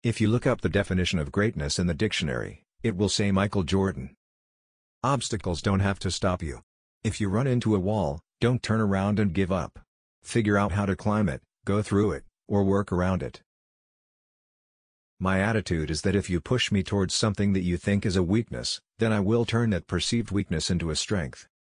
If you look up the definition of greatness in the dictionary, it will say Michael Jordan. Obstacles don't have to stop you. If you run into a wall, don't turn around and give up. Figure out how to climb it, go through it, or work around it. My attitude is that if you push me towards something that you think is a weakness, then I will turn that perceived weakness into a strength.